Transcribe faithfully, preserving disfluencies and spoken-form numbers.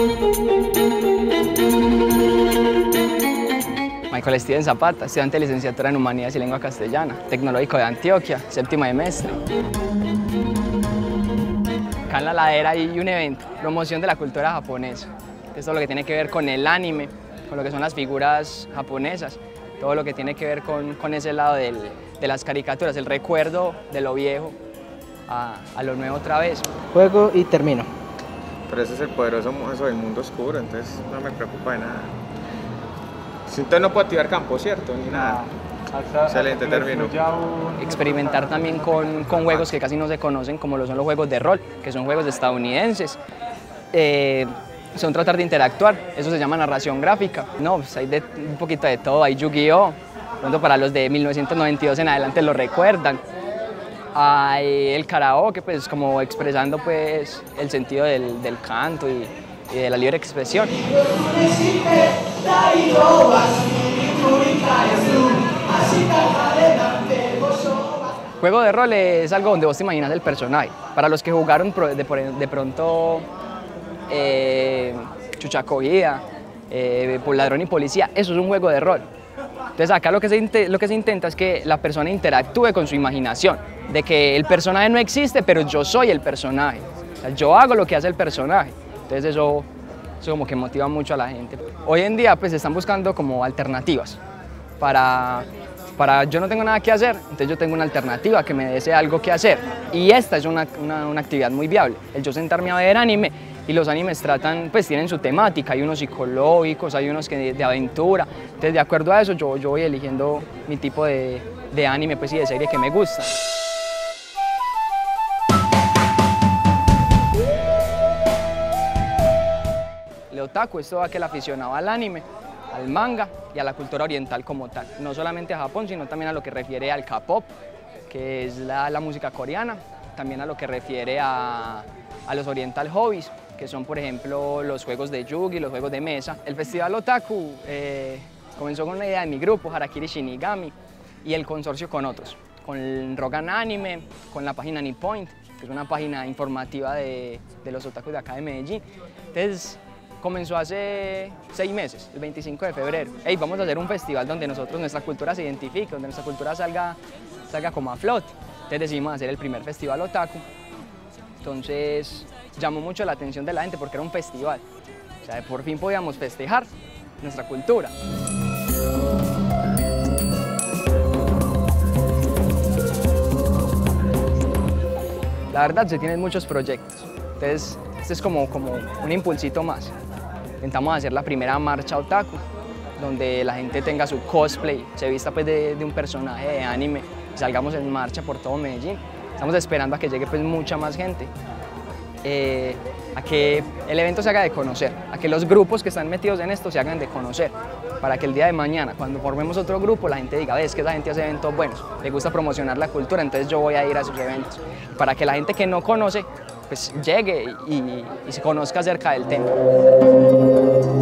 Michael Steven Zapata, estudiante de licenciatura en Humanidades y Lengua Castellana, Tecnológico de Antioquia, séptimo semestre. Acá en la ladera hay un evento, promoción de la cultura japonesa. Esto es lo que tiene que ver con el anime, con lo que son las figuras japonesas, todo lo que tiene que ver con, con ese lado del, de las caricaturas, el recuerdo de lo viejo a, a lo nuevo otra vez. Juego y termino. Pero ese es el poderoso eso del mundo oscuro, entonces no me preocupa de nada. Entonces no puedo activar campo, ¿cierto? Ni nada. Hasta, Excelente hasta término. Un... Experimentar también con, con juegos que casi no se conocen, como lo son los juegos de rol, que son juegos estadounidenses. Eh, son tratar de interactuar, eso se llama narración gráfica. No, pues hay de, un poquito de todo, hay Yu-Gi-Oh! Pronto para los de mil novecientos noventa y dos en adelante lo recuerdan. Hay el karaoke, pues como expresando pues el sentido del, del canto y, y de la libre expresión. Juego de rol es algo donde vos te imaginas el personaje. Para los que jugaron de, de pronto eh, Chucha Cogida, eh, Ladrón y Policía, eso es un juego de rol. Entonces acá lo que, se, lo que se intenta es que la persona interactúe con su imaginación, de que el personaje no existe, pero yo soy el personaje. O sea, yo hago lo que hace el personaje. Entonces eso, eso como que motiva mucho a la gente. Hoy en día pues están buscando como alternativas para, para yo no tengo nada que hacer, entonces yo tengo una alternativa que me dé algo que hacer. Y esta es una, una, una actividad muy viable, el yo sentarme a ver anime. Y los animes tratan, pues tienen su temática, hay unos psicológicos, hay unos que de, de aventura. Entonces de acuerdo a eso yo, yo voy eligiendo mi tipo de, de anime pues, y de serie que me gusta. El otaku es todo aquel aficionado al anime, al manga y a la cultura oriental como tal. No solamente a Japón, sino también a lo que refiere al K-pop, que es la, la música coreana, también a lo que refiere a, a los oriental hobbies, que son por ejemplo los juegos de Yugi, los juegos de mesa. El Festival Otaku eh, comenzó con una idea de mi grupo, Harakiri Shinigami, y el consorcio con otros, con Rogan Anime, con la página Nipoint, que es una página informativa de, de los otakus de acá de Medellín. Entonces comenzó hace seis meses, el veinticinco de febrero. Hey, vamos a hacer un festival donde nosotros, nuestra cultura se identifique, donde nuestra cultura salga, salga como a flote. Entonces decidimos hacer el primer Festival Otaku. Entonces llamó mucho la atención de la gente porque era un festival. O sea, por fin podíamos festejar nuestra cultura. La verdad, se tienen muchos proyectos. Entonces, este es como, como un impulsito más. Intentamos hacer la primera marcha otaku, donde la gente tenga su cosplay, se vista pues, de, de un personaje de anime y salgamos en marcha por todo Medellín. Estamos esperando a que llegue pues, mucha más gente. Eh, a que el evento se haga de conocer, a que los grupos que están metidos en esto se hagan de conocer, para que el día de mañana, cuando formemos otro grupo, la gente diga, ves que esa gente hace eventos buenos, le gusta promocionar la cultura, entonces yo voy a ir a esos eventos. Para que la gente que no conoce, pues llegue y, y se conozca acerca del tema.